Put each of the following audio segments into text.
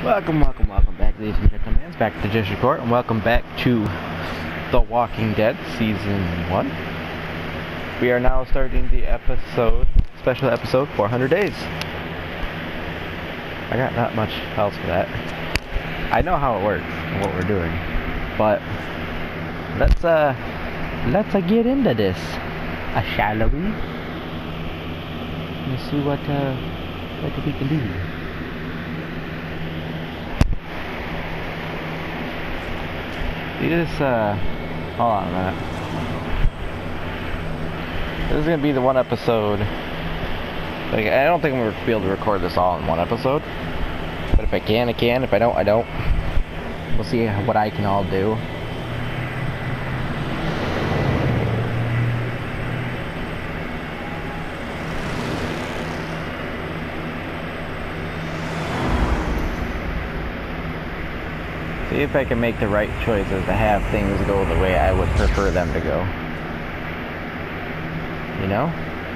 Welcome back, ladies and gentlemen. It's back to District Court, and welcome back to The Walking Dead Season 1. We are now starting the special episode, 400 Days. I got not much else for that. I know how it works and what we're doing, but let's get into this, shall we? Let's see what we can do. Hold on a minute. This is gonna be the one episode. Like, I don't think I'm gonna be able to record this all in one episode. But if I can, I can. If I don't, I don't. We'll see what I can all do. See if I can make the right choices to have things go the way I would prefer them to go. You know?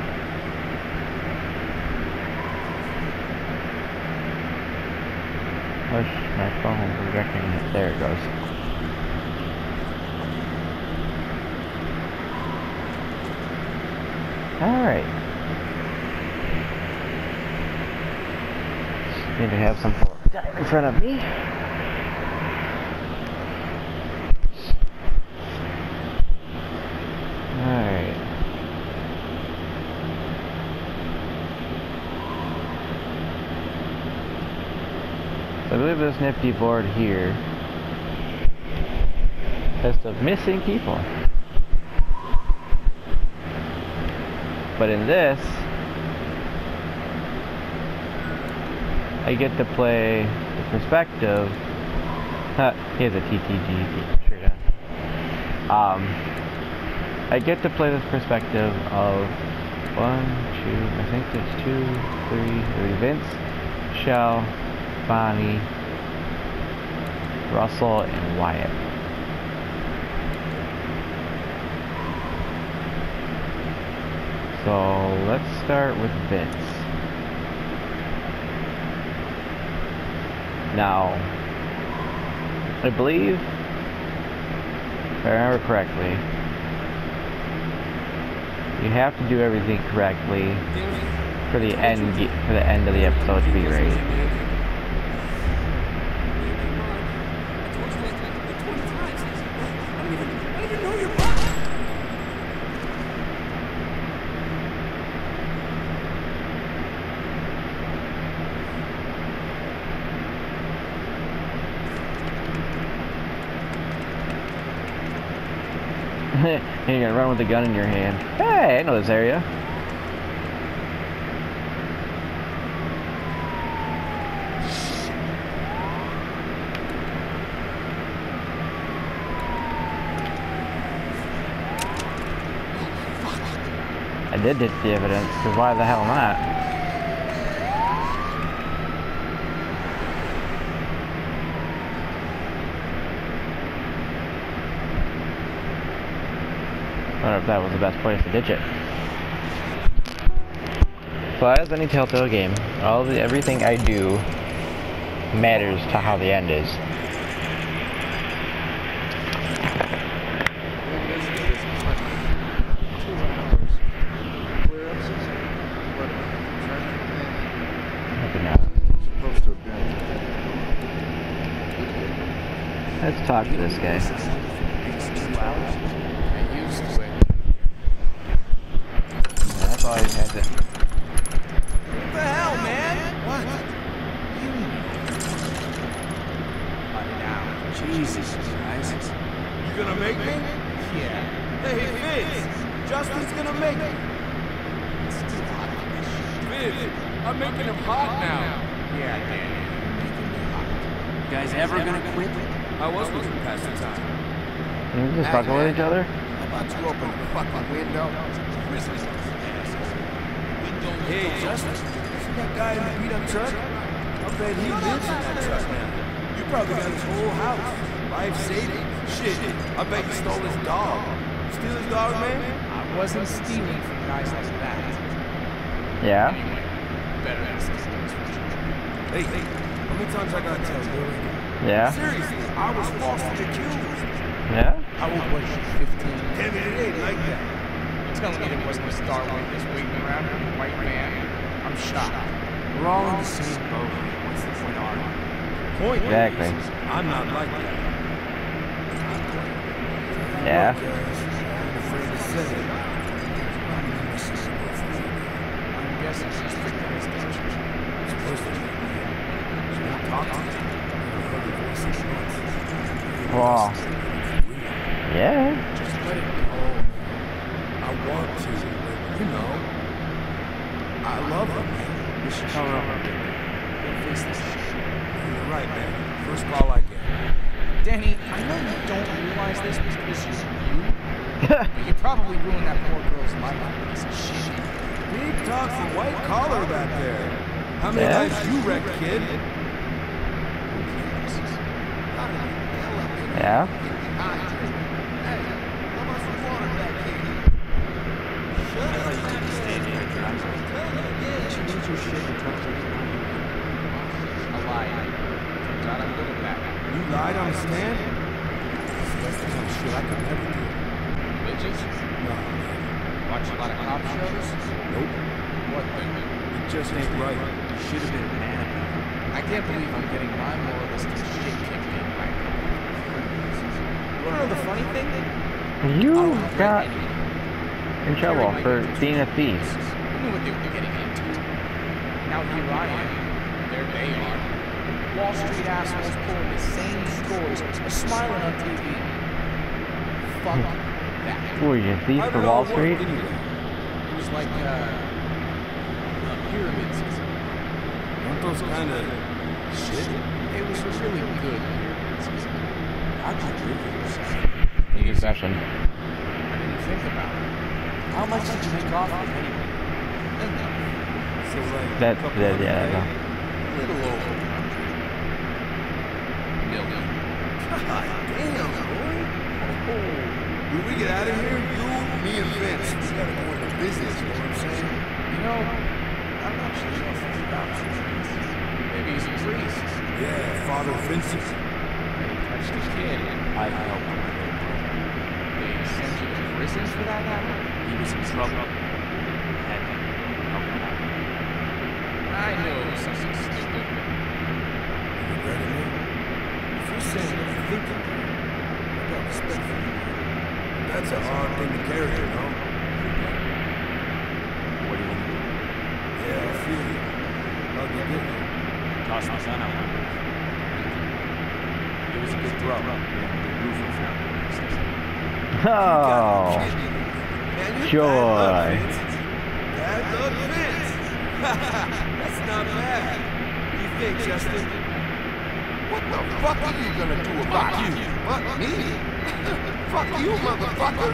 Where's my phone projecting it? There it goes. Alright. Need to have some time in front of me. I believe this nifty board here lists of missing people. But in this, I get to play the perspective. Here's a TTG shirt on. I get to play this perspective of I think it's 2, 3, Vince, Shell, Bonnie, Russell, and Wyatt. So let's start with Vince. Now, I believe, if I remember correctly, you have to do everything correctly for the end of the episode to be right. You're gonna run with a gun in your hand. Hey, I know this area. I did ditch the evidence, because why the hell not? I wonder if that was the best place to ditch it. So as any Telltale game, everything I do matters to how the end is. Let's talk to this guy. That's all he has it. What the hell, man? What? Now, Jesus Christ. You gonna make me? Yeah. Hey, Fizz, Justin's gonna make me. Fizz, I'm making him hot now. Yeah, Danny, you're making me hot. You guys ever gonna quit? I was looking past the time. Can we just fucking with each other? How about you open the fucking window? Hey, Justin, see that guy in the beat-up truck? I bet he lives in that truck now. You probably got his whole house. Life-saving. Shit, I bet you stole his dog. Steal his dog, man? I wasn't stealing from guys like that. Yeah. Anyway, better ask this. Hey, How many times I gotta tell you? Yeah? Seriously, I was falsely accused. Yeah? How old was she? 15? Damn it, it ain't like that. Telling me there wasn't a star witness waiting around in a white van. I'm shocked. We're all in the same boat. What's the point of arguing? Point Exactly. is, I'm not like that. Yeah? I'm afraid to say it. I'm guessing she's freaking this bitch. Supposed to be. She won't talk to me. I've heard her voice in months. Wow. Yeah? Just let it go. I want to, but you know. I love her, man. We should tell her I'm gonna face this shit. You're right, man. First call I get. Danny, I know you don't realize this because you're you, but you probably ruined that poor girl's life. Piece of shit. Big talk for white collar back there. How many Yeah? lives you wrecked, kid? Yeah? I lied. Turns out I'm good at that. You lied on the stand? That's the kind of shit I could never do. Bitches? No, man. Watch a lot of cop shows? Nope. What thing? It just ain't right. You should have been a man about it. I can't believe I'm getting my moralistic shit kicked in by a couple of criminals. You wanna know the funny thing? You I don't got regret in trouble for being a thief. I knew what they were getting into. Now here I am. There they are. Wall Street assholes pulling the same stories, are smiling on TV. Fuck that. Who are you, a thief How for did it Wall all work Street? anyway? It was like a pyramid scheme. Aren't those kind of shit? It was a really good pyramid scheme. How'd you do this? Good question. I didn't think about it. How much did you make off of it anyway? So like That, a couple yeah, hundred I K? know. A little over 100 million. God damn, boy. When we get out of here, you, me, and Vince, we gotta go into business, you know what I'm saying? You know, I'm not sure anything about you. Maybe he's a priest. Yeah, Father Vincent. Maybe he touched a kid. I helped him. They sent you to prison for that matter? He was in trouble. Had to help him out. I knew it was something stupid. You regretting it? If you're saying what I think of you, I got respect for you. That's a hard thing to carry, you know? What do you want to do? Yeah, I feel you. How'd you get here? Toss my son out. It was a good throw. The roof was out. Oh, joy. Bad luck, Vince. That's not bad. What do you think, Justin? What the fuck are you gonna do about you? Fuck me? Fuck you, motherfucker!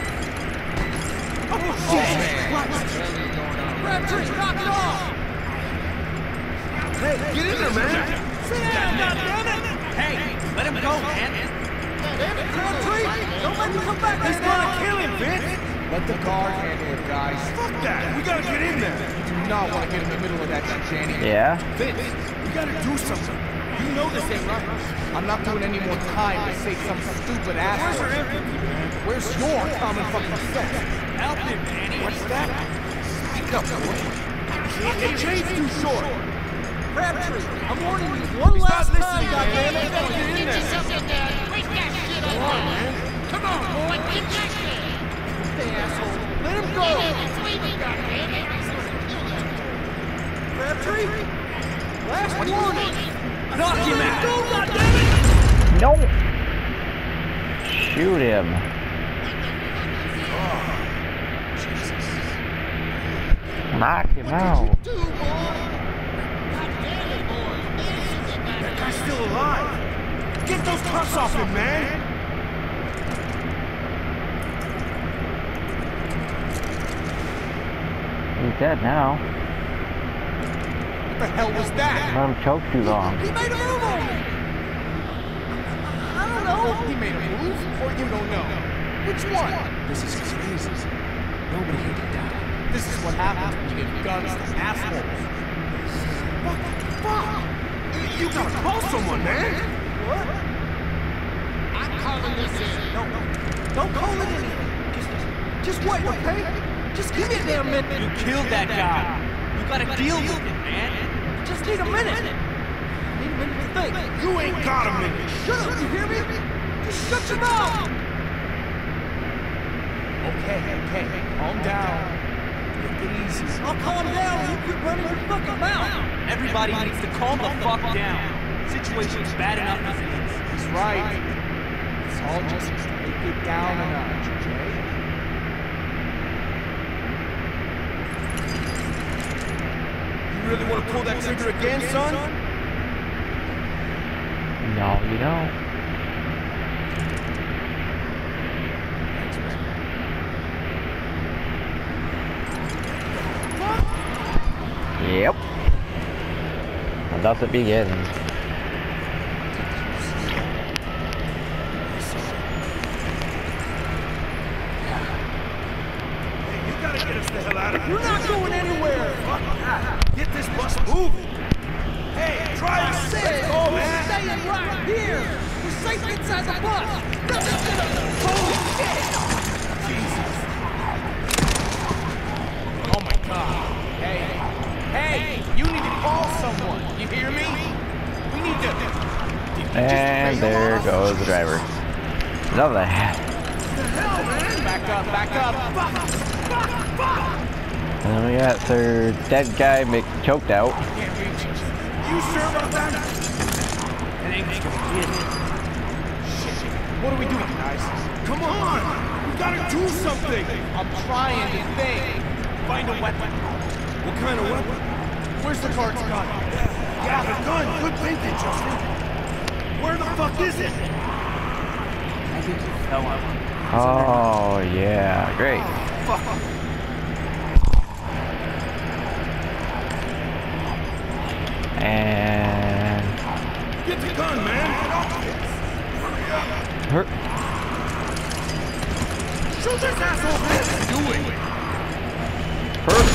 Oh, shit! Crabtree, knock it off! Hey, get in there, man. Sit down, goddammit! Hey, let him go, man! Damn it, Crabtree! Don't let me come back! He's gonna kill him, Vince. Let the guard handle it, guys. Fuck that. We gotta get in there. You do not want to get in the middle of that shit, Danny. Yeah? Vince, we gotta do something. You know this ain't right. I'm not doing any more time to save some stupid Where's asshole. your empathy, man? Where's your common fucking sense? Help him, Danny. What's that? Speak up, boy. The chain's too short. Crabtree, I'm warning you one last time, listening, goddammit! man. Gotta get in Get there. yourself in there. Break that shit Come on, man. Come on, boy. Get back there. Hey, asshole, let him go! It's leaving, goddammit. Crabtree? Last warning! Knock him out. Go, goddammit! No! Shoot him. Knock him out. Do, boy! That guy's still alive. Get those cuffs off him, man. He's dead now. What the hell was that? Let him choke too long. He made a move on me! I don't know! He made a move, or you don't know? Which one? This is crazy. Nobody here can die. This is what happens when you give guns to assholes. Fuck! You gotta call someone, man! What? I'm calling this in. No, don't call it anything. Just wait, okay? Just give me a damn minute. You killed that guy. You gotta deal with it, man. Just need a minute. Need a minute to think. You ain't got a minute! Shut up, you hear me? Just shut your mouth. Okay, calm down. Take it easy. I'll calm down when you quit running your fucking mouth. Everybody needs to calm the fuck down. Situation's bad enough as it is. He's right. It's all just take it down a notch, okay? You really wanna pull that trigger again, son? No, you don't. Yep. And thus it begins. Hey, you gotta get us the hell out of here. You're not going anywhere. Fuck that. Get this bus moving. Hey, try to Say Let's it. go, We're man. staying right here. We're safe inside the bus. Nothing's gonna. Holy shit! Jesus. Oh my God. Hey, you need to call someone. You hear me? We need to. And there goes the driver. Love that. Back up. And then we got third dead guy choked out. Can't reach it. You sure about that? That ain't gonna get it. Shit. What are we doing, guys? Come on. We gotta do something. I'm trying to think. Find a weapon. What kind of weapon? Where's the guard's gun? Yeah, the gun. Good thinking, Justin. Where the fuck is it? I think you fell out. Oh yeah, great. Fuck. And Get the gun, man. Get off this. Hurry up. hurt. Shoot this asshole, man. Do it. Hurt.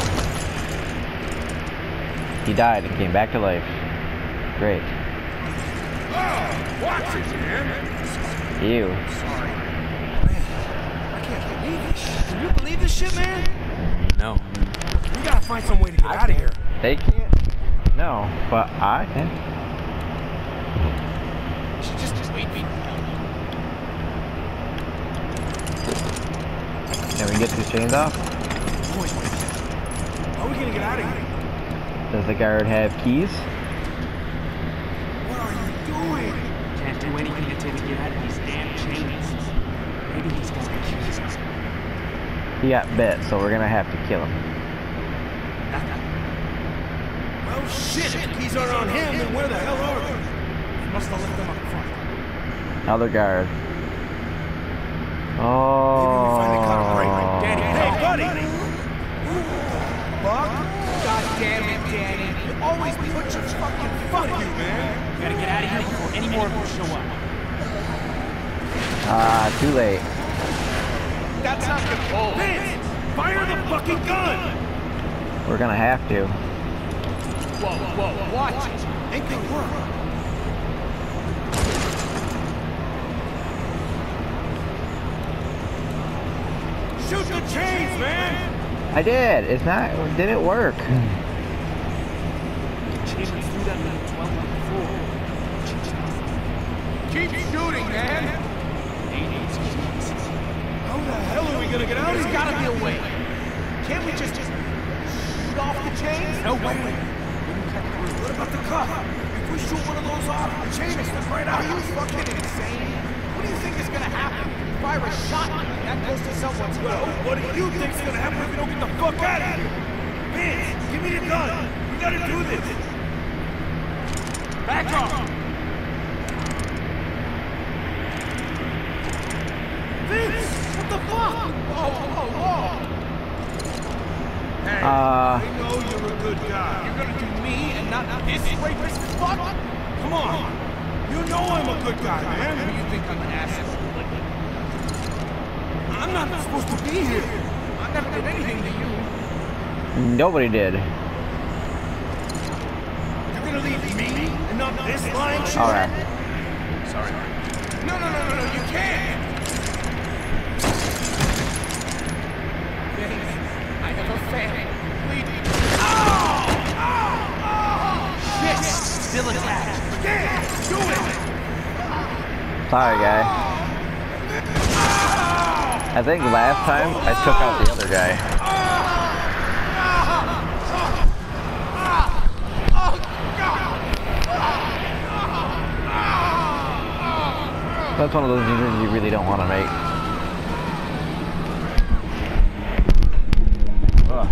He died and came back to life. Great. Oh, watch it, man. Ew. Sorry. Man, I can't believe this shit. Can you believe this shit, man? No. We gotta find some way to get out of here. They can't. No, but I can. She just wait me. Can we get these chains off? Wait. How are we gonna get out of here? Does the guard have keys? What are you doing? Can't do anything until we get out of these damn chains. Maybe he's got the keys. He got bit, so we're gonna have to kill him. Well, shit. If the keys aren't on him, then where the hell are they? He must have left them up front. Other guard. Maybe we finally caught him right. Oh. Danny, hey, buddy. Fuck. God damn it, Danny. You always put your fucking Fuck foot you, man. We gotta get out of here before any more of them show up. Ah, too late. That's not the goal. Vince, fire the fucking gun. We're gonna have to. Whoa, watch it. Ain't gonna work. Shoot the chains, man. I did. It's not. Didn't work. Chains through that little 12 on the floor. Keep shooting, man. How the hell are we gonna get out of There's here? gotta be a way. Can't we just shoot off the chains? No way. What about the cup? If we shoot one of those off, the chain will slip right out. Are you fucking insane? What do you think is gonna happen? Fire a shotgun that goes to someone's Well, will. what do you think's gonna happen if we don't get the fuck out of here? Vince, give me the gun. We gotta do this. Back off! Vince, what the fuck? Whoa! Hey, Uh. I know you're a good guy. You're gonna do me and not this rapist fuck? Come on. You know I'm a good guy, man. You think I'm an asshole? I'm not supposed to be here. I never did anything to you. Nobody did. You're gonna leave me and up this line shit? Alright. Sorry. No, you can't! I have a family. Shit! Still attached. Yeah, do it! Sorry, guy. I think last time I took out the other guy. That's one of those decisions you really don't want to make. Ugh.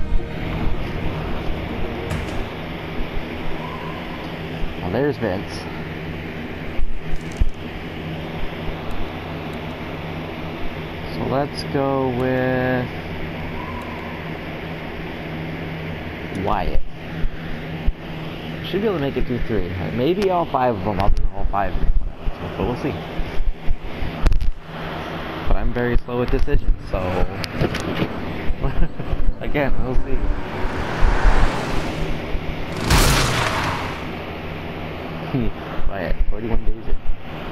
Well, there's Vince. So let's go with Wyatt. Should be able to make it through 3. Maybe all 5 of them. I'll do all 5 of them. But we'll see. But I'm very slow with decisions, so again, we'll see. Wyatt, 41 days in.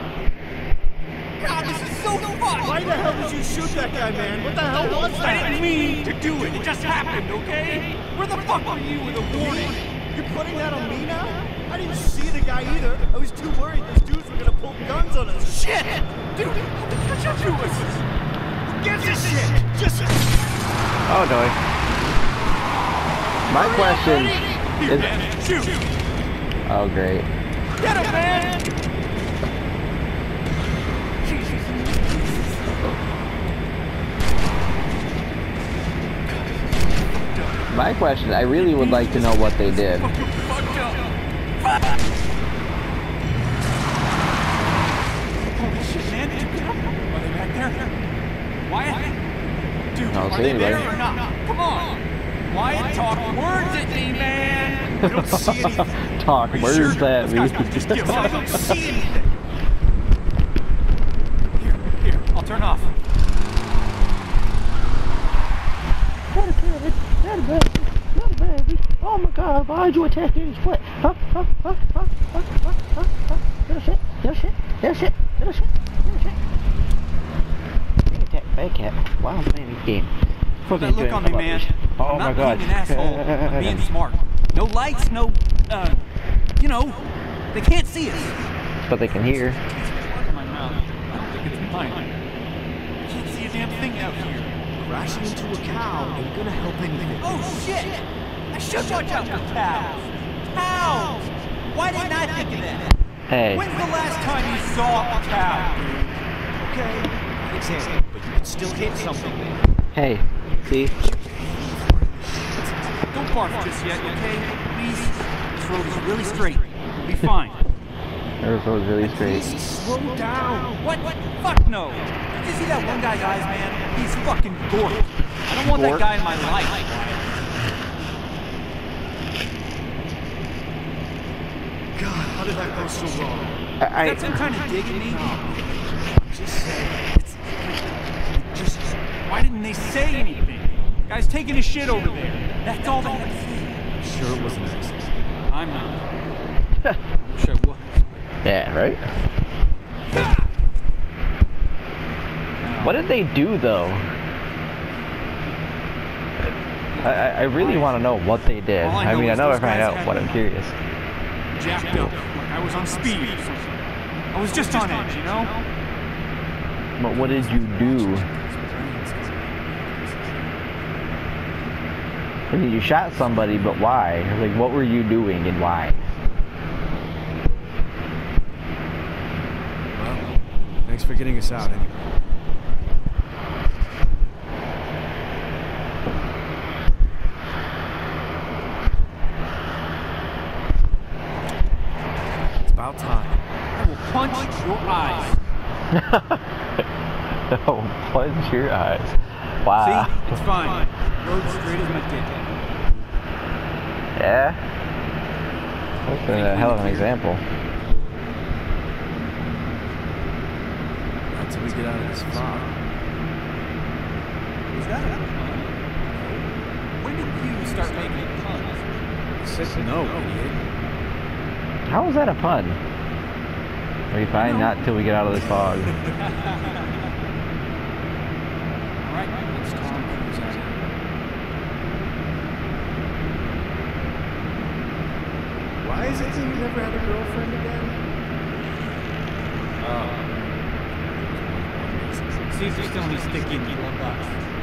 God, this is so fun! Why the hell did you shoot that guy, man? What the hell was that? I didn't mean to do it. It just happened, okay? Where the fuck were you with a warning? You're putting that on me now? I didn't see the guy either. I was too worried those dudes were gonna pull guns on us. Shit! Dude, catch up to us! Who gives a shit? Just... Oh, no. My question Here, is... man, shoot! Oh, great. Get him, man! My question, I really would like to know what they did. Fucked up. Holy shit, man. Are they back there? Wyatt? Dude, I don't are see they there anybody. or not? Come on! Wyatt, talk words at me, man! I don't see anything. Talk, Are you where's sure? that? Those guys might just give up. I don't see anything. Here, I'll turn off. Oh my god, why'd you attack his foot? Little shit, little shit, little shit, little shit, little shit. Big attack, bad cat. Wow, I'm playing this game. Put that look on me, man. Oh I'm my not god. being an asshole. I'm being smart. No lights, no, you know, they can't see us. But they can hear. In my mouth. I don't think it's mine. I can't see a damn thing out here. Crashing into a cow ain't gonna help anything. Oh shit! I should watch out for cows. Cows! Why didn't I think of that? Hey, When's the last time you saw a cow? Okay, I examine, but you can still hit something. hey, see? Don't barf just yet, okay? Please. This road is really straight. We'll be fine. Earth was really straight. Slow down. What? Fuck no. Did you see that one guy's eyes, man? He's fucking gorgeous. I don't want that Gork? guy in my life. God, how did that go so wrong? That's him trying to dig at me? Just say. Just, why didn't they say anything? Guy's taking his shit over there. That's all they had to say. I'm sure it was an accident. I'm not. I wish I was. Yeah, right? What did they do, though? I really want to know what they did. All I I know mean, I is know I those find guys out, had but I'm me curious. jacked up, like I was on speed or something. I was just on edge, you know? But what did you do? I mean, you shot somebody, but why? Like, what were you doing and why? Well, thanks for getting us out anyway. It's about time. I will punch your eyes. Oh, punch your eyes. Wow. See? It's fine. Road straight as my dick. Yeah? That's a hell of an example. Until we get out of this fog. Was that a pun? When did you start making puns? I said no, idiot. How was that a pun? We'll be fine, not till we get out of this fog. Alright, let's Tom Cruise out here. Why is it that you never had a girlfriend again? See if there's still any sticky in the glove box.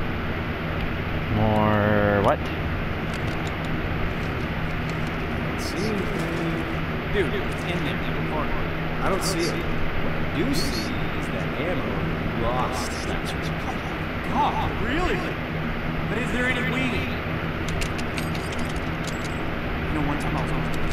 More what? See anything? Dude, it's in there. Look harder. I don't see it. What I do see is that ammo you lost. That's what's God, really? But is there any weed? You know, one time I was on she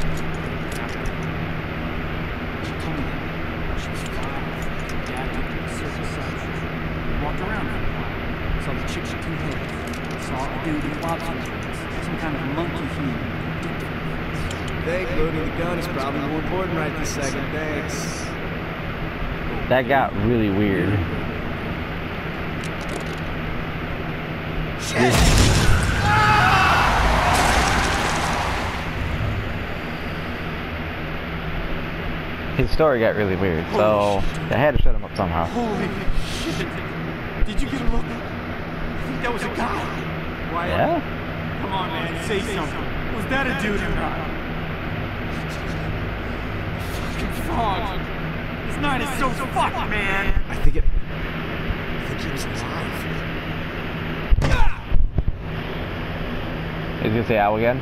told me that she was 5. Dad took her to Circus Center. We walked around for a while. Saw the chick with 2 heads. Saw a dude in lobster face. Some kind of monkey human. Thank loading the gun is probably more important right this second. Thanks. That got really weird. His story got really weird, so I had to shut him up somehow. Holy shit! Did you get a look? I think that was a guy. Why? Yeah? Come on, man, say something. Was that a dude or not? Fucking fog. This night is so fucked, man. I think he was alive. Is he gonna say ow again?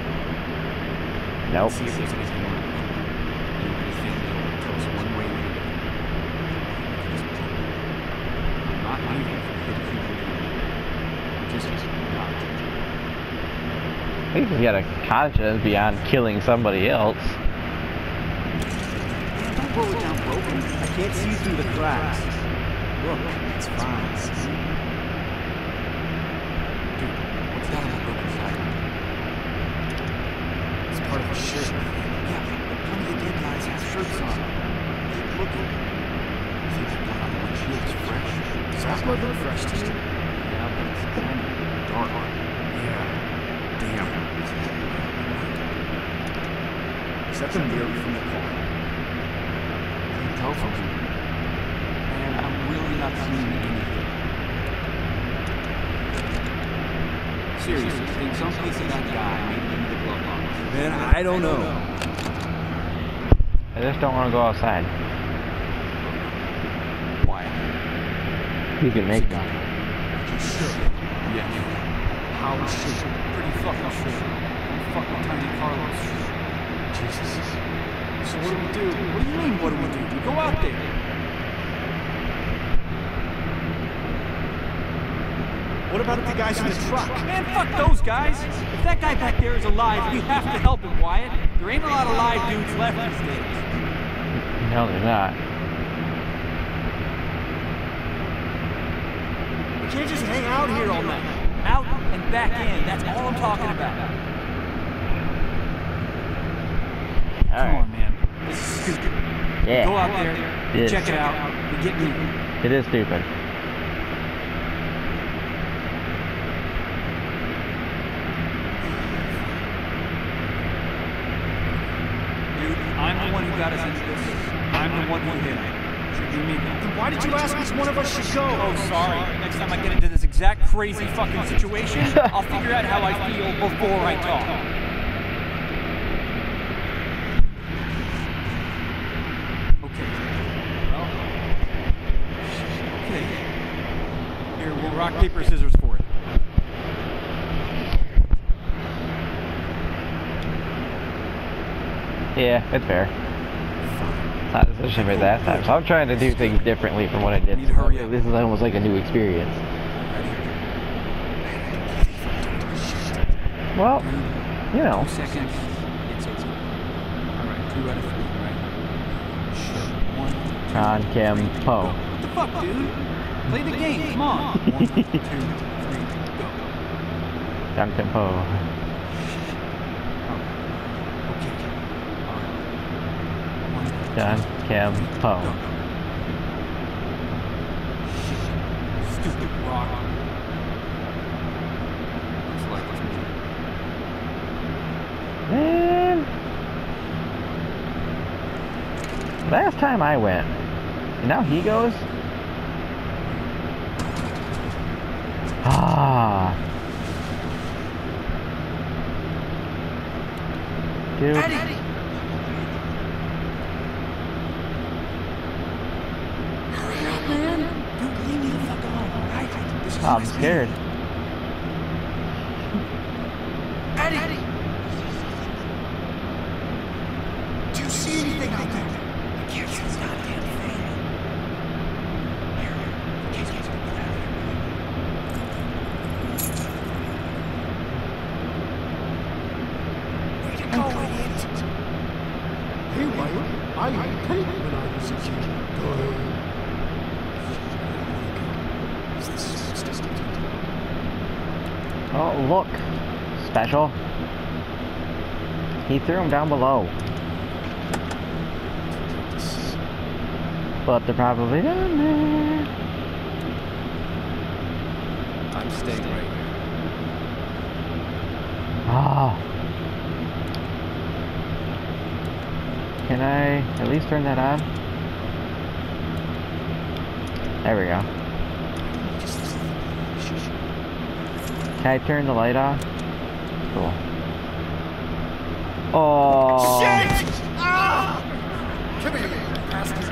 Nope. See if there's anything on it. Anything that will tell us one way or the other. I'm not leaving for the just not. At least he's got a conscience beyond killing somebody else. Don't roll it down broken. I can't see through the cracks. Look, it's fine. See? Dude, what's that on the broken side? It's part of a shirt. Yeah, but none of the dead guys have shirts on. Keep looking. You think that blood on the windshield is fresh? Does that blood look fresh to you? Yeah, but it's kind of dark. Yeah. Damn. Is that the mirror from the car? I can tell from here. Man, I'm really not seeing anything. Seriously, I think some piece of that guy made it into the glove box. Man, I don't know. I just don't want to go outside. Why? You can make them. You sure? Yeah. How sure? Pretty fucking sure. I'm fucking Tiny Carlos. Jesus. So what do we do? What do you mean, what do we do? We go out there. What about the guys in the truck? Man, fuck those guys. If that guy back there is alive, we have to help him, Wyatt. There ain't a lot of live dudes left these days. No, they're not. We can't just hang out here all night. Out and back in. That's all I'm talking about. Come Alright. on, man. This is stupid. Yeah. Go out there, It is. check it out, and get me. It is stupid. Dude, I'm the one who got us into this. I'm the one who hit him. Should be me then. Why did you ask which one of us should go? Oh, sorry. Next time I get into this exact crazy fucking situation, I'll figure out how I feel before I talk. Okay. Well. Okay. Here, we'll rock, paper, scissors for it. Yeah, it's fair. Not especially for that time. So I'm trying to do things differently from what I did. Need to hurry up. This is almost like a new experience. Well, you know. 2 seconds. It's over. Alright, 2 out of 3, right? Sure. 1, 2, John Kim Po. What the fuck, dude? Play the game, come on. 1, 2, 3, go. John Kim Po. John Kim Po. Stupid rock. Looks like it's me. Man. Last time I went. And now he goes? Ah. Dude. Eddie! Hurry up, man! Dude, leave me the fuck alone, alright? This is I'm my scared. Eddie! Do you see anything out there? I can't see a goddamn thing. Here, can't get Way to go, idiot! Hey, Wyatt, I had cake when I was a kid. Oh, look. Special. He threw him down below. But they're probably down there. I'm staying right here. Oh. Can I at least turn that on? There we go. Can I turn the light off? Cool. Oh. Shit! Ah! Come here, you bastard.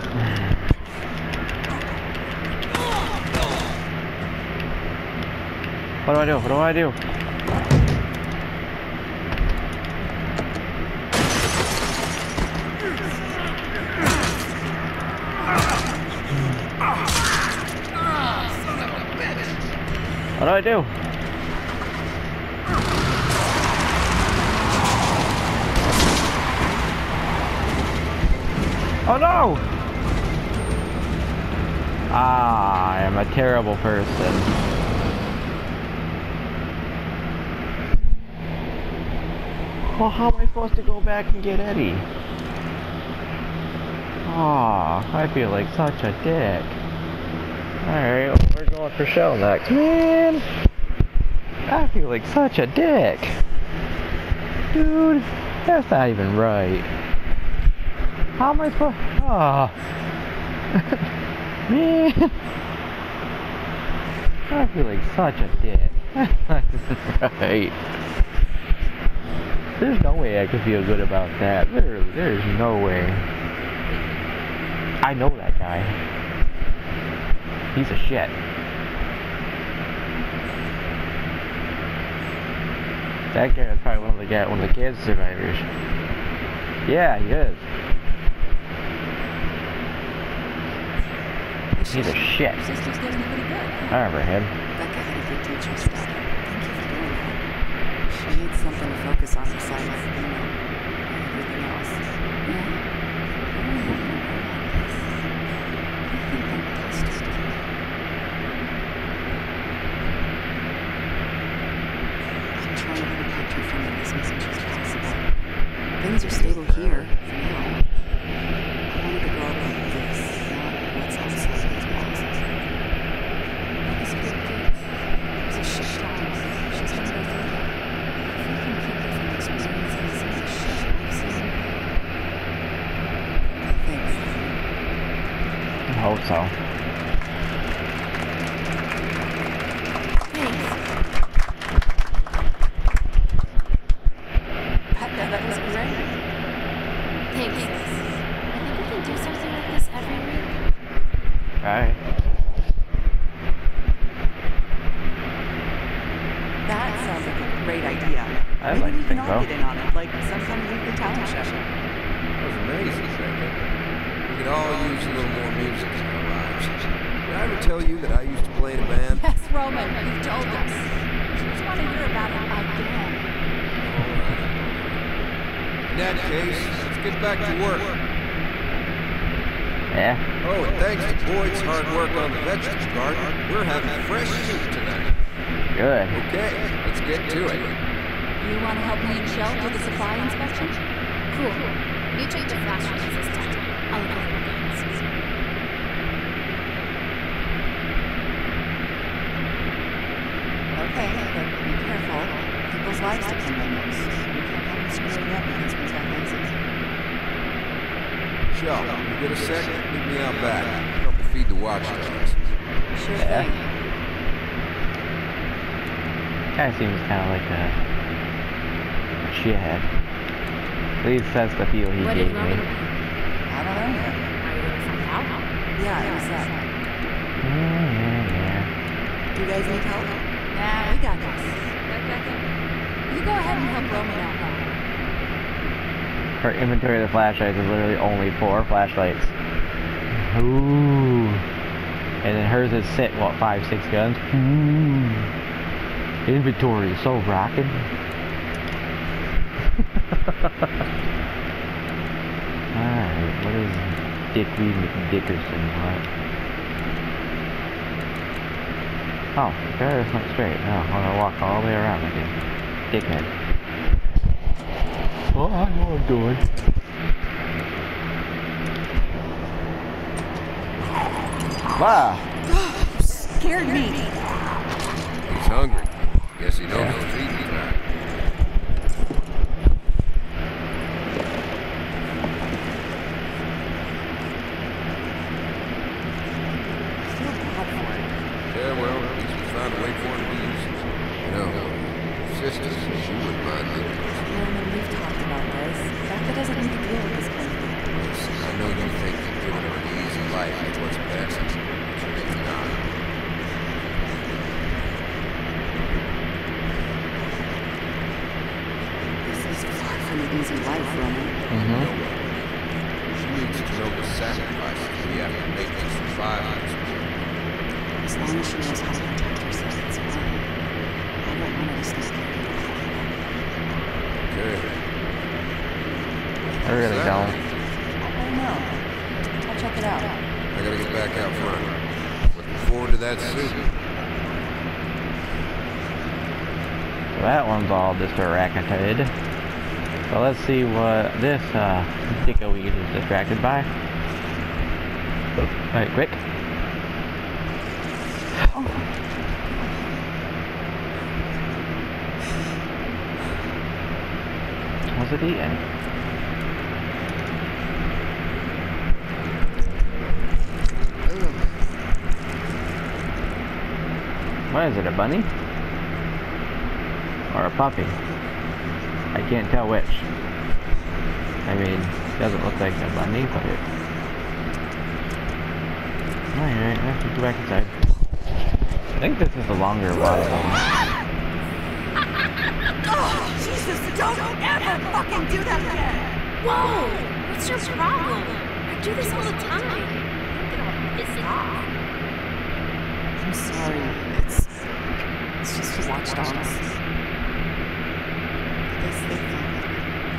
What do I do? What do I do? What do I do? Oh no! I am a terrible person. Well, how am I supposed to go back and get Eddie? Aw, I feel like such a dick. Alright, well, we're going for Shell next. Man! I feel like such a dick. Dude, that's not even right. How am I supposed... Aw. Man! I feel like such a dick. Right. There's no way I could feel good about that. Literally, there's no way. I know that guy. He's a shit. That guy is probably one of the kids survivors. Yeah, he is. He's a shit. Sister's getting pretty good. I remember him. Becca had a good teacher stuff. Thank you for doing that. She needs something to focus on besides, everything else. Yeah. I really hope you don't worry about this. I think that test is good. I'm trying to protect her from it as much as possible. Things are stable here, for now. I wanted to grow up like this, not what's outside these walls. It's a good kid. It's a shit time. She's gonna go through that. If we can keep her from experiencing some of the shit we've seen. Thanks. I hope so. Thanks. That was great. Thanks. I think we can do something like this every week. Alright. That sounds like a great idea. I'd like to think so. Maybe we can all get in on it, like some kind of weekly talent show. That was amazing, Becca. We could all use a little more music in our lives. Did I ever tell you that I used to play in a band? Yes, Roman, you've told us. We just want to hear about it again. In that case, let's get back to work. Yeah. Oh, and thanks to Boyd's hard work on the vegetable garden, we're having fresh soup tonight. Good. Okay, let's get to it. You want to help me and Shell do the supply inspection? Cool. You change your flash drives this time. I'll look over the things. Okay, but be careful. People's lives depend on this. We can't have them screwing up because we're that lazy. Shell, when you get a sec, meet me out back. Help me feed the watchdogs. Sure Yeah. thing. Guy seems kind of like a shithead. At least that's the feel he What gave did me. Roman? I don't know yet. Are you gonna find out? Yeah, it was that. Yeah. Do you guys need help? Nah, we got this. You go ahead and help Roman out now. Her inventory of the flashlights is literally only 4 flashlights. Ooh. And then hers is set, what, 5, 6 guns? Ooh. Inventory is so rockin'. Alright, what is Dickweed McDickerson? What? Oh, okay, that's not straight. No, I'm gonna walk all the way around again. Dickhead. Well, I know what I'm doing. Wow! You scared me. He's hungry. Guess he knows it's feeding time. I feel bad for him. Yeah, well, at least we found a way for him to be useful. You know, sister says she wouldn't mind living with us. Roman, we've talked about this. Becca doesn't need to deal with this kind of thing. Listen, I know you think that giving her the easy life is what's best, but you're really not. This is far from an easy life, Roman. Mm-hmm. She needs to know the sacrifices we have to make to survive this world. As long as she knows how to protect herself, it's fine. I don't want her to stay scared. Okay. I really don't. I don't know. I'll check it out. I gotta get back out front. Looking forward to that soon. That one's all distracted. So let's see what this dickoweed is distracted by. Alright, quick. What's it eating? What is it, a bunny? Or a puppy? I can't tell which. I mean, it doesn't look like a bunny, but it... Alright, let's just go back inside. I think this is the longer one of them. Oh, Jesus, don't ever fucking do that again! Whoa! What's your problem? I do this all the time. I get all pissed off. I'm sorry. It's just the watchdogs. They found it.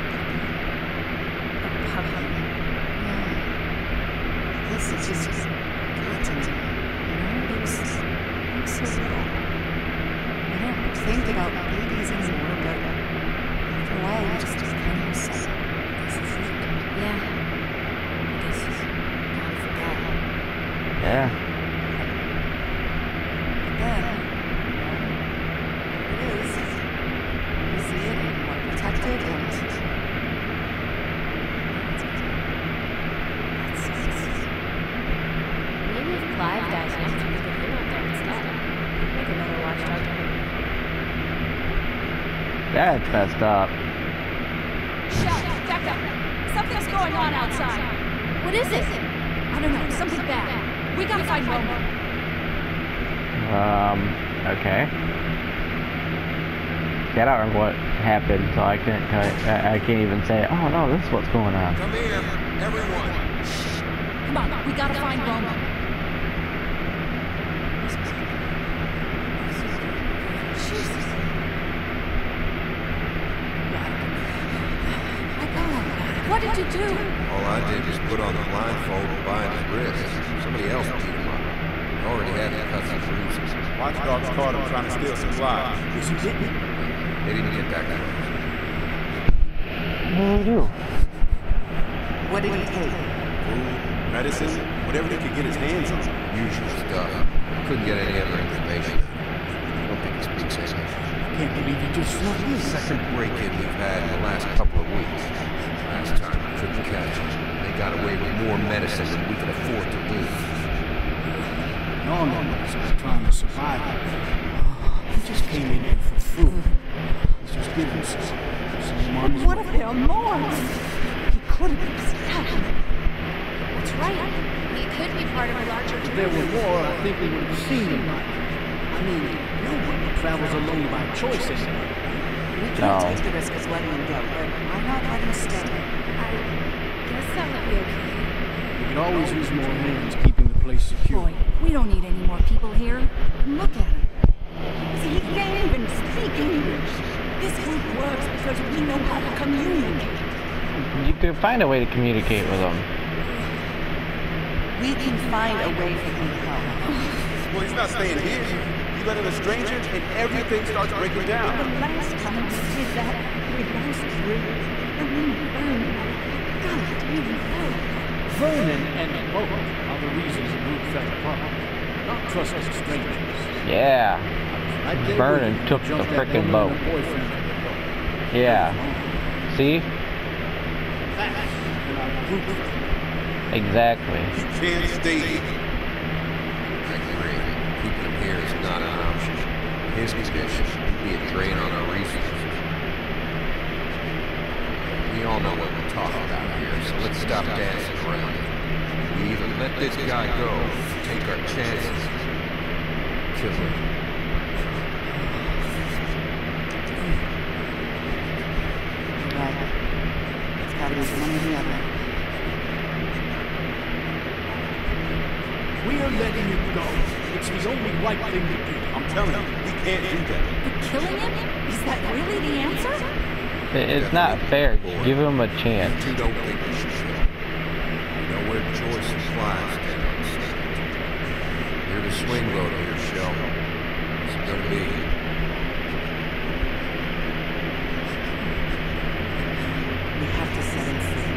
A puppy. Yeah. This is just got to me. You know, it was so little. I don't think about babies anymore, but after a while you just kind of say, this is it. Yeah. I guess I forgot. Yeah. Then, it is. You see it and you want to protect it, and That sucks. Maybe if Clive dies next, we could put him out there instead. Make another watchdog. That's messed up. Shell, Becca, something's going on outside. What is it? I don't know, something bad. We gotta find Roman. Okay. See, I don't remember what happened, so I can't even say, oh no, this is what's going on. Come here, everyone. Come on, we gotta find Roman. Jesus. My God. What did you do? All I did was put on the blindfold and bind his wrists. Somebody else beat him up. He already had the cuts and bruises. Watchdogs caught him trying to steal supplies. But you didn't. They didn't get that close. What do we do? What did he take? Food, medicine, whatever he could get his hands on. Usual stuff. Couldn't get any other information. I don't think he speaks English. Can't believe you just snuck in. Second break-in we've had in the last couple of weeks. Last time we couldn't catch him. They got away with more medicine than we can afford to lose. All of us are trying to survive. We just came in here for food. Let's just give him some on his What way. if there are more? He could have been stabbed. That's right. He could be part of a larger If there were more, I think we would have seen him by now. I mean, no one travels alone by choice anymore. We can't take the risk of letting him go, but why not let him stay? I guess that would be okay. We could always use more hands keeping the place secure. Boy, we don't need any more people here. Look at him. See, he can't even speak English. This group works because we know how to communicate. You could find a way to communicate with them. We can find a way for him to help. Well, he's not staying here. You let in a stranger, and everything starts breaking The down. last time we did that, we lost Rick. And then Vernon. God, even Vernon. Vernon and Boat are the reasons the group fell apart. Not trusting strangers. Yeah. Right there Vernon with you, took the jumped that frickin' woman boat. and her boyfriend to the boat. Yeah. See? That's when our group fell. Exactly. You can't stay here. I agree. Keeping him here is not an option. His condition would be a drain on our resources. We all know what we're talking about here, so let's stop dancing around it. We either let this guy go, take our chances, kill him. Right. It's gotta be one or the other. We're letting him go. It's the only right thing to do. I'm telling you, we can't do that. But killing him? Is that really the answer? It's not fair. Give him a chance. You don't think we should kill him. You know where Joyce and Clive stand on this. You're the swing vote here, Shell. It's gonna be. We have to set him free.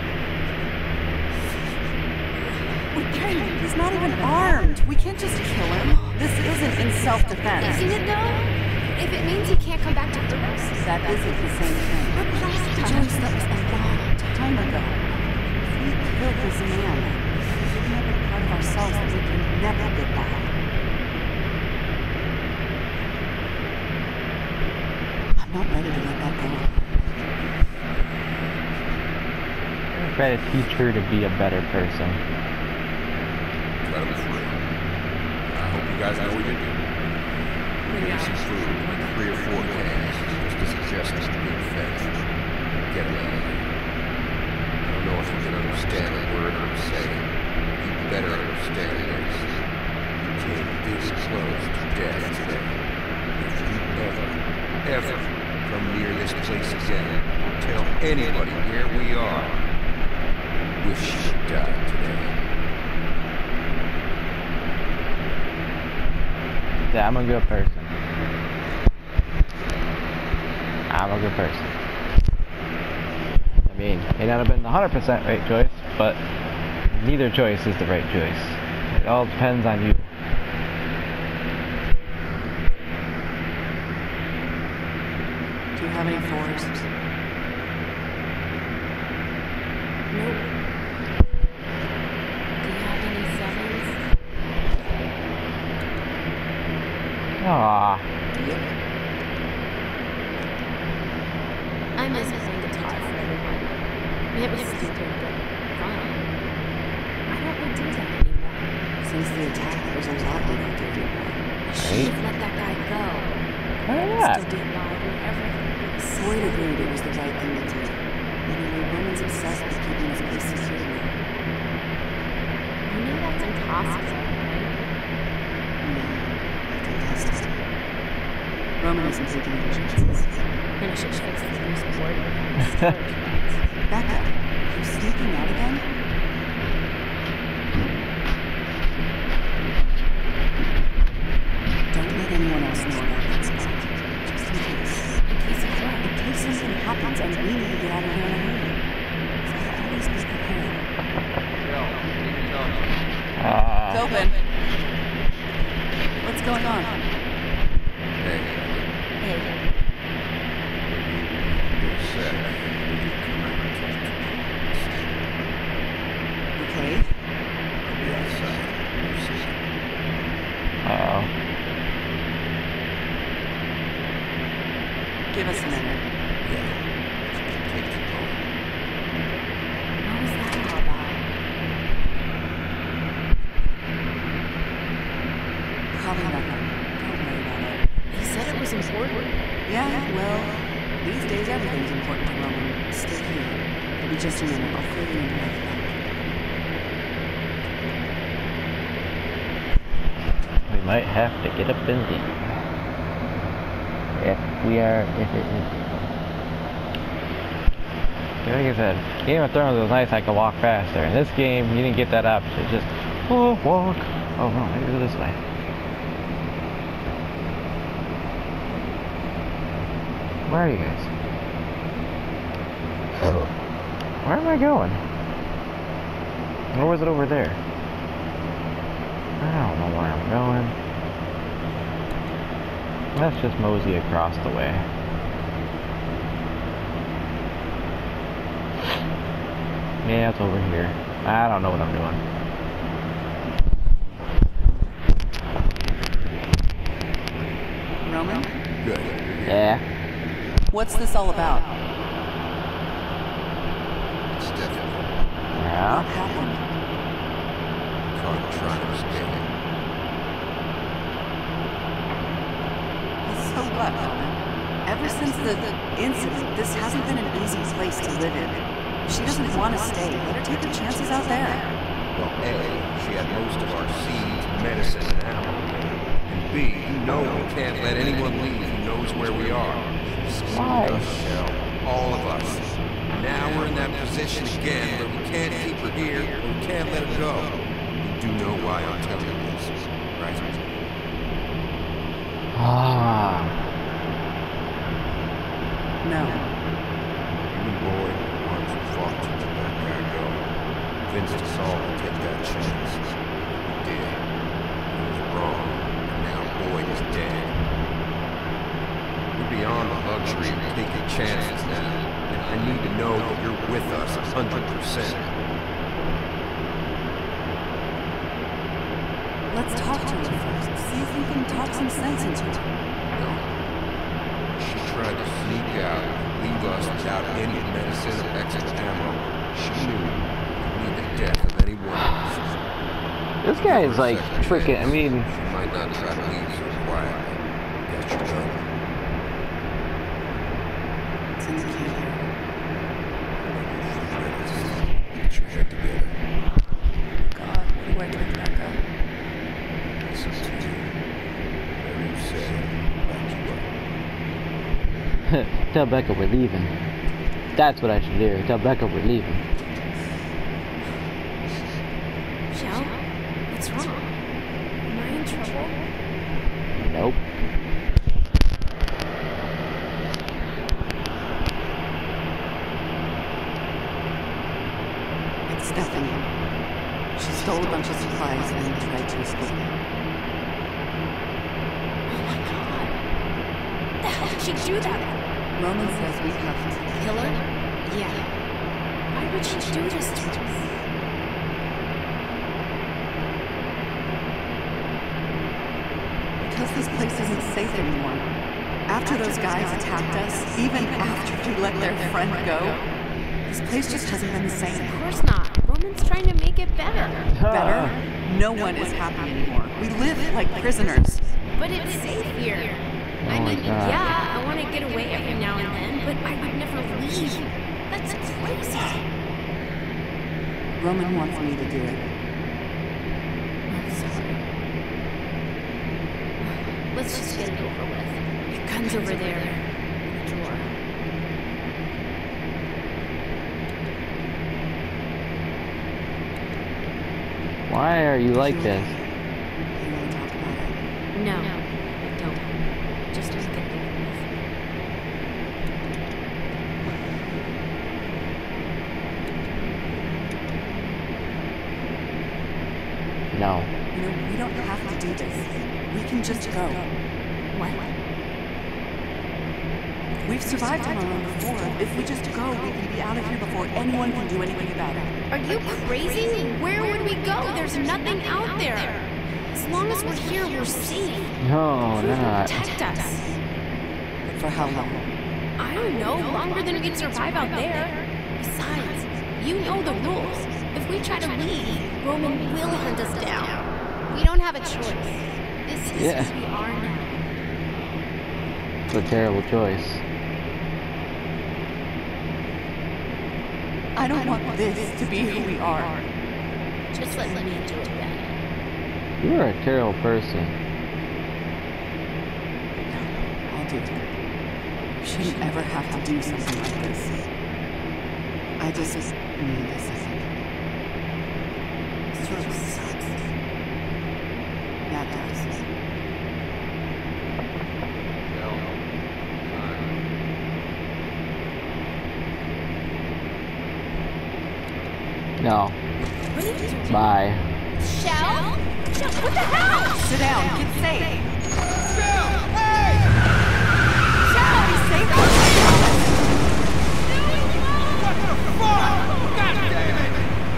We can't. He's not even armed. We can't just kill him. This isn't in self-defense. Isn't it though? If it means he can't come back to Earth. That isn't the same thing. But last time... Joyce, that was a long time ago. If we killed this man, we're giving up a part of ourselves that we can never get back. I'm not ready to let that go. I'm trying to teach her to be a better person. Let him free. I hope you guys know what you're doing. Maybe some food, 3 or 4 cans, just as suggestions to being fed. Get him out of here. I don't know if you can understand a word I'm saying. You better understand this. You came this close to death today. If you ever come near this place again, or tell anybody where we are, wish you died today. Yeah, I'm a good person. I'm a good person. I mean, may not have been the 100% right choice, but neither choice is the right choice. It all depends on you. Do you have any 4s? Nope. Do you have any 7s? Aww. I miss playing guitar for everyone. It was stupid, but fun. I don't want to do that anymore. Since the attack, there's a lot we don't do anymore. I should have let that guy go. Why not? Still be alive and everything would be the Floyd same. agreed it was the right thing to do. Anyway, Roman's obsessed with keeping his place secure now. You know that's impossible, right? No, I detest it. Roman isn't taking any chances. And I should fix the loose board with my storage box. Becca, you sneaking out again? Don't let anyone else know about that spot. Just in case. In case of what? In case something happens and we need to get out of here in a hurry. We've got to always be prepared. It's open. What's going on? Hey, Hey, you're set. Okay. Give us a minute. Take too long. What was that all about? Probably nothing. Don't worry about it. He said it was important. Yeah, well, these days everything's important to Roman. Stay here. It'll be just a minute. I'll fill you in right back. We might have to get up and leave. If it is. Like I said, Game of Thrones was nice, I could walk faster. In this game, you didn't get that option. It's just, oh, walk. Oh, no, maybe go this way. Where are you guys? Where am I going? Or was it over there? I don't know where I'm going. Let's just mosey across the way. Yeah, it's over here. I don't know what I'm doing. Roman? Good. Yeah. What's this all about? It's definitely What Yeah. happened? Carter trying to escape. So what, Roman? Ever since the incident, this hasn't been an easy place to live in. She doesn't want to stay. Let her take her chances out there. Well, A, she had most of our seeds, medicine, and ammo. And B, you know we can't let anyone leave who knows where we are. Why? Screwed us, hell. All of us. Now we're in that position again where we can't keep her here, and we can't let her go. You do know why I'm telling you this, right? Ah. No. You and Boyd were the ones who fought to let that guy go. Convinced us all to take that chance. We did. It was wrong, and now Boyd is dead. We're beyond the luxury of taking chances now, and I need to know that you're with us 100%. Let's talk to her first. See if we can talk some sense into her. No. She tried to sneak out, leave us without any medicine or extra ammo. She knew it would mean the death of any one of us. This guy is like freaking, I mean, She might not try to leave so quietly. Got your gun. It's in the key. Get your head together. God, where did that go? Listen to you. Whatever you say, back you up. tell Becca we're leaving. That's what I should do. Tell Becca we're leaving. Joe? What's wrong? Am I in trouble? Nope. It's Stephanie. She stole a bunch of supplies and tried to escape. Oh my god. The hell did she do that? Roman says we have to. Kill her? Yeah. Why would she do this to us? Because this place isn't safe anymore. After those guys attacked us, even after we let their friend go, this place just hasn't been the same. Of course not. Roman's trying to make it better. Better? No one is happy anymore. We live like prisoners. But it's safe here. I Oh my mean, God. yeah, I want to get away every now and then, but I would never leave. That's crazy. Roman wants me to do it. I'm sorry. Let's just get it over with. Your gun's over there. In the drawer. Why are you like this? You want to talk about it? No, I don't. Just get it over with. No. You know, we don't have to do this. We can just go. What? We've survived on our own before. If we just go, we can be out of here before anyone can do anything about it. Are you crazy? Where would we go? There's nothing out there. As long as we're here, we're safe. No, Who will not. protect us? But for how long? I don't know, longer than we can survive out there. Besides, you know the rules. If we try to leave, Roman will hunt us down. We don't have a choice. This is who we are now. It's a terrible choice. I don't want this to be who we are. Just let me do it then. You are a terrible person. I'll do it. You shouldn't ever have to do something like this. I just need a second. This sort of sucks. That does. No. Bye. Shell? Shell, what the hell? Sit down, get safe. Shell! Hey! Shell, be safe. What the fuck? God damn it!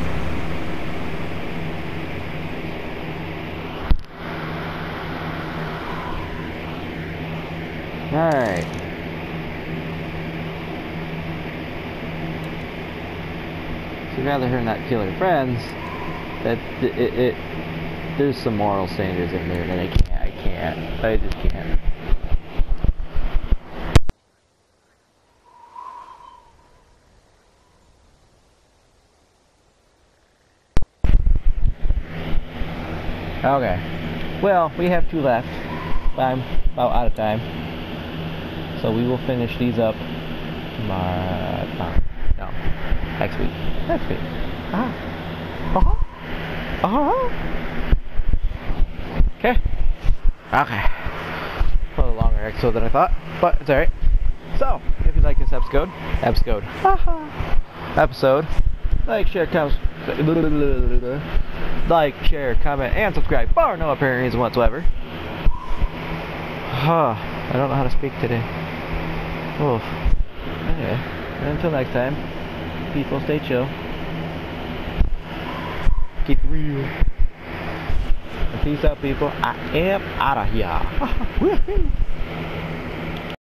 Alright. So rather her not kill her friends, that there's some moral standards in there that I just can't. Okay. Well, we have 2 left. I'm about out of time. So we will finish these up tomorrow. No. Next week. Okay. Okay. A little longer episode than I thought, but it's alright. So, if you like this episode, like, share, comment, and subscribe, bar no apparent reason whatsoever. I don't know how to speak today. Oof. Okay. And until next time, people, stay chill. Keep it real. And peace out, people. I am out of here.